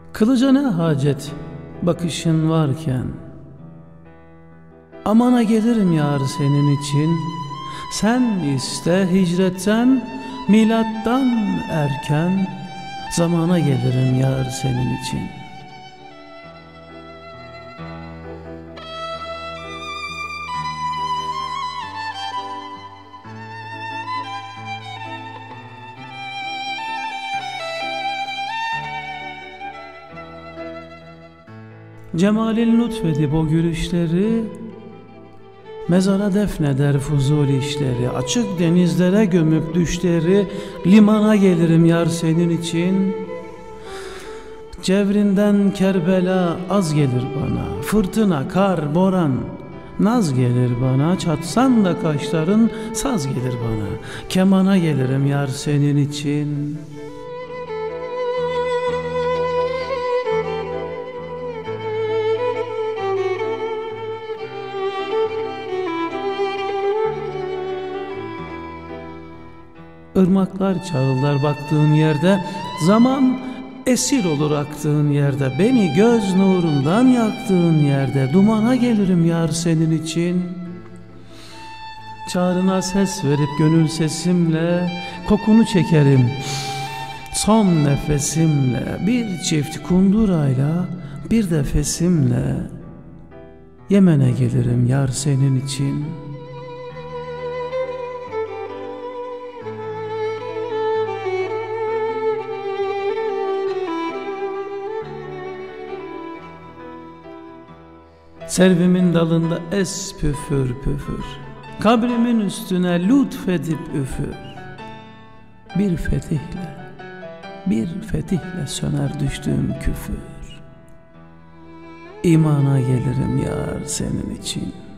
Kılıca ne hacet bakışın varken, amana gelirim yar senin için. Sen iste hicretten, milattan erken, zamana gelirim yar senin için. Cemalin lütfedip o gülüşleri, mezara defneder fuzul işleri. Açık denizlere gömüp düşleri, limana gelirim yar senin için. Cevrinden Kerbela az gelir bana, fırtına, kar, boran naz gelir bana. Çatsan da kaşların saz gelir bana, kemana gelirim yar senin için. Irmaklar çağılar baktığın yerde, zaman esir olur aktığın yerde. Beni göz nurundan yaktığın yerde, dumana gelirim yar senin için. Çağrına ses verip gönül sesimle, kokunu çekerim son nefesimle. Bir çift kundurayla, bir de fesimle, Yemen'e gelirim yar senin için. Servimin dalında es püfür püfür, kabrimin üstüne lütfedip üfür. Bir fetihle söner düştüğüm küfür. İmana gelirim yar senin için.